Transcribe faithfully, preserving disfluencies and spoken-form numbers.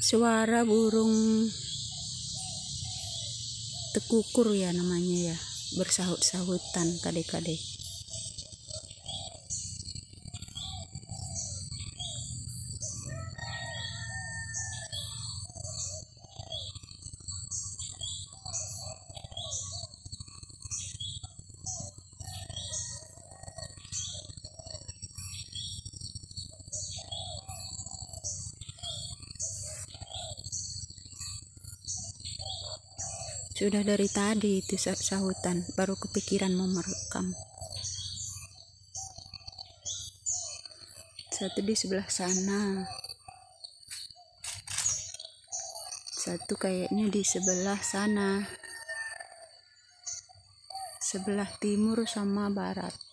Suara burung tekukur ya namanya ya, bersahut-sahutan kade-kade. Sudah dari tadi itu sahutan, baru kepikiran mau merekam. Satu di sebelah sana, satu kayaknya di sebelah sana, sebelah timur sama barat.